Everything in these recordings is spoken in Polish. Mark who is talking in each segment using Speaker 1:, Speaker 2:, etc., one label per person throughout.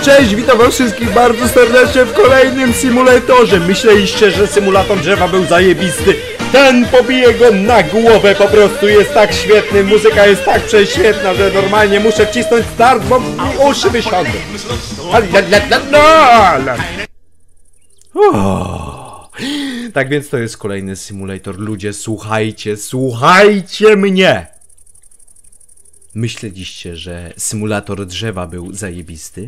Speaker 1: Cześć, witam was wszystkich bardzo serdecznie w kolejnym symulatorze. Myśleliście, że symulator drzewa był zajebisty. Ten pobije go na głowę, po prostu jest tak świetny. Muzyka jest tak prześwietna, że normalnie muszę wcisnąć start, bo mi uszy wysiądą. Tak więc to jest kolejny symulator. Ludzie, słuchajcie mnie! Myśleliście, że symulator drzewa był zajebisty?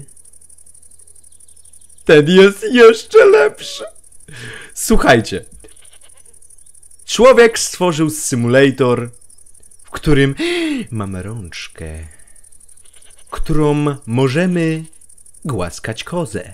Speaker 1: Ten jest jeszcze lepszy. Słuchajcie. Człowiek stworzył symulator, w którym mamy rączkę, którą możemy głaskać kozę.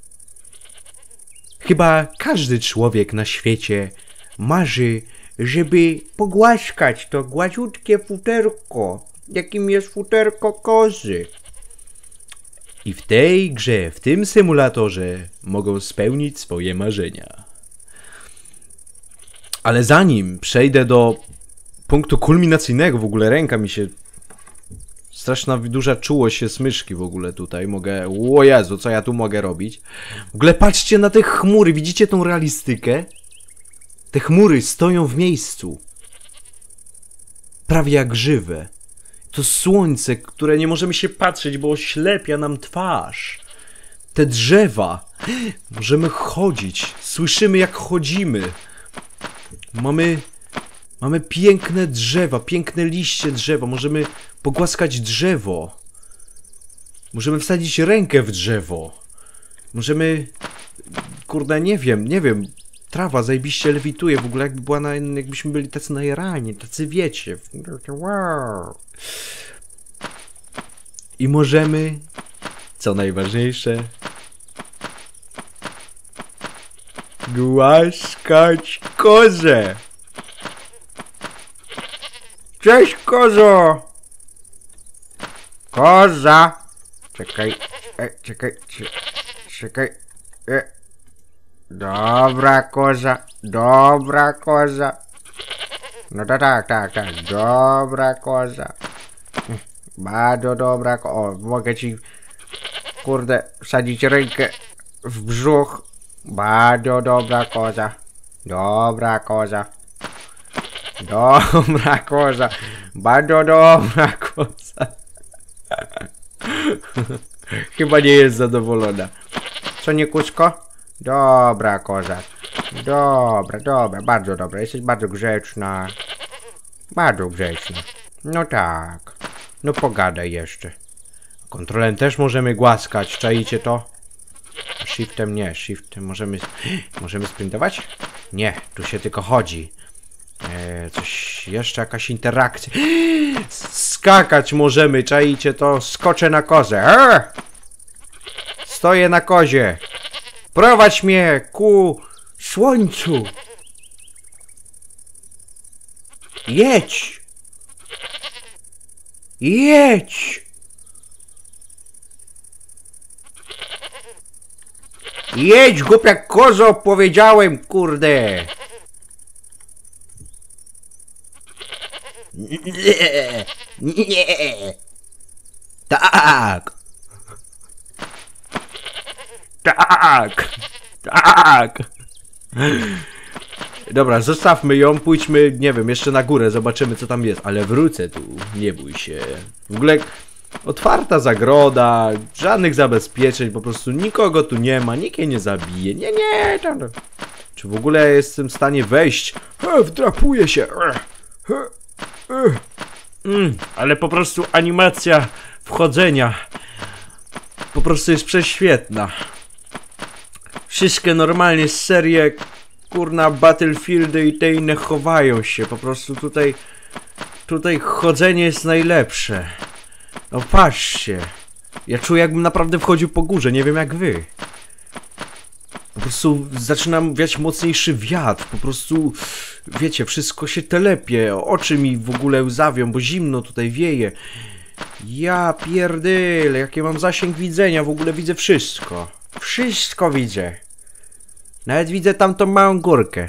Speaker 1: Chyba każdy człowiek na świecie marzy, żeby pogłaskać to gładziutkie futerko, jakim jest futerko kozy. I w tej grze, w tym symulatorze mogą spełnić swoje marzenia. Ale zanim przejdę do punktu kulminacyjnego, w ogóle ręka mi się... Straszna duża czułość się smyszki w ogóle tutaj mogę... O Jezu, co ja tu mogę robić? W ogóle patrzcie na te chmury, widzicie tą realistykę? Te chmury stoją w miejscu. Prawie jak żywe. To słońce, które nie możemy się patrzeć, bo oślepia nam twarz. Te drzewa. Możemy chodzić. Słyszymy, jak chodzimy. Mamy piękne drzewa, piękne liście drzewa. Możemy pogłaskać drzewo. Możemy wsadzić rękę w drzewo. Możemy... Kurde, nie wiem. Trawa zajebiście lewituje. W ogóle jakby była jakbyśmy byli tacy najarani, tacy wiecie. Wow. I możemy, co najważniejsze, głaskać kozę. Cześć, kozo! Koza! Czekaj. Dobra koza. No tak, dobra koza. Bardzo dobra koza. O, mogę ci, kurde, wsadzić rękę w brzuch. Bardzo dobra koza. Bardzo dobra koza. Chyba nie jest zadowolona. Co, nie kuczko? Dobra koza. Dobra, bardzo dobra. Jesteś bardzo grzeczna. No tak. No pogadaj jeszcze. Kontrolem też możemy głaskać, czaicie to? Shiftem nie, shiftem możemy sprintować? Nie, tu się tylko chodzi. Coś jeszcze, jakaś interakcja. Skakać możemy, czaicie to? Skoczę na kozę. Stoję na kozie. Prowadź mnie ku słońcu. Jedź. Jedź, głupia kozo, powiedziałem, kurde. Nie. Tak. Dobra, zostawmy ją, pójdźmy, nie wiem, jeszcze na górę, zobaczymy co tam jest. Ale wrócę tu, nie bój się. W ogóle otwarta zagroda, żadnych zabezpieczeń, po prostu nikogo tu nie ma, nikt jej nie zabije. Nie. Czy w ogóle jestem w stanie wejść? Wdrapuję się. Ale po prostu animacja wchodzenia po prostu jest prześwietna. Wszystkie normalnie serie, kurna, Battlefieldy i te inne chowają się. Po prostu tutaj chodzenie jest najlepsze. No patrzcie. Ja czuję, jakbym naprawdę wchodził po górze, nie wiem jak wy. Po prostu zaczynam wiać mocniejszy wiatr, po prostu, wiecie, wszystko się telepie, oczy mi w ogóle łzawią, bo zimno tutaj wieje. Ja pierdyle, jaki mam zasięg widzenia, w ogóle widzę wszystko. Wszystko widzę. Nawet widzę tamtą małą górkę.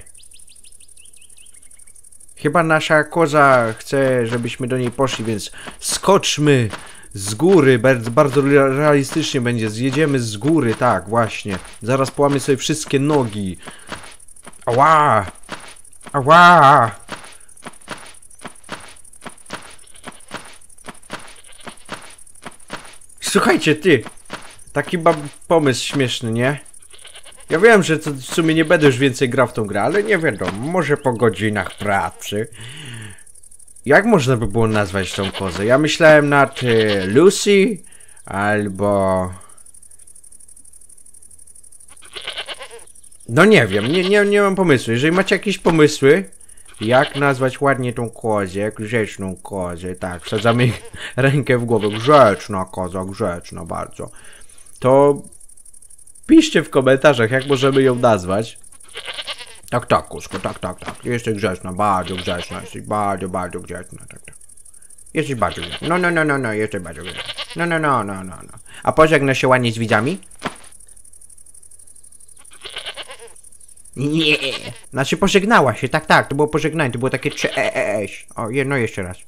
Speaker 1: Chyba nasza koza chce, żebyśmy do niej poszli, więc skoczmy Z góry, bardzo, bardzo realistycznie będzie. Zjedziemy z góry, tak, właśnie. Zaraz połamię sobie wszystkie nogi. Ała! Ała! Słuchajcie, ty! Taki pomysł śmieszny, nie? Ja wiem, że to w sumie nie będę już więcej grał w tą grę, ale nie wiadomo, może po godzinach pracy. Jak można by było nazwać tą kozę? Ja myślałem nad Lucy, albo... No nie wiem, nie mam pomysłu. Jeżeli macie jakieś pomysły, jak nazwać ładnie tą kozę, grzeczną kozę, tak, wsadzamy rękę w głowę, grzeczna koza, grzeczna bardzo, to piszcie w komentarzach, jak możemy ją nazwać. Tak, Kuszko, tak. Jesteś grzeczna, bardzo grzeczna, jesteś bardzo, bardzo grzeczna, tak. Jesteś bardzo grzeczna, no, jesteś bardzo grzeczna, no. A pożegnasz się ładnie z widzami? Nie. Znaczy pożegnała się, tak, to było pożegnanie, to było takie cześć. O, no jeszcze raz.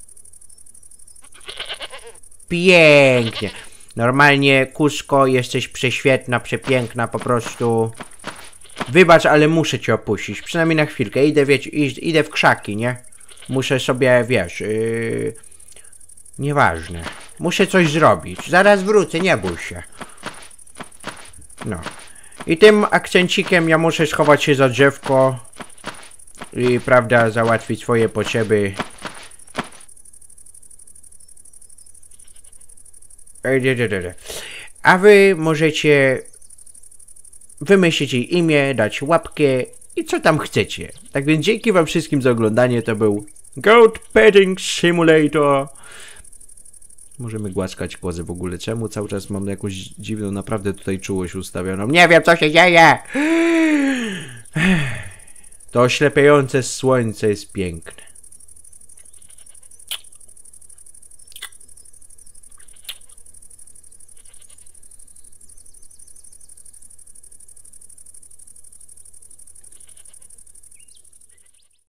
Speaker 1: Pięknie. Normalnie, Kuszko, jesteś prześwietna, przepiękna, po prostu... Wybacz, ale muszę cię opuścić, przynajmniej na chwilkę. Idę w krzaki, nie? Muszę sobie, wiesz, nieważne. Muszę coś zrobić. Zaraz wrócę, nie bój się. No. I tym akcencikiem ja muszę schować się za drzewko i, prawda, załatwić swoje potrzeby. A wy możecie wymyślić jej imię, dać łapkę i co tam chcecie. Tak więc dzięki wam wszystkim za oglądanie. To był Goat Petting Simulator. Możemy głaskać kozy w ogóle. Czemu cały czas mam jakąś dziwną, naprawdę tutaj czułość ustawioną? Nie wiem, co się dzieje! To oślepiające słońce jest piękne.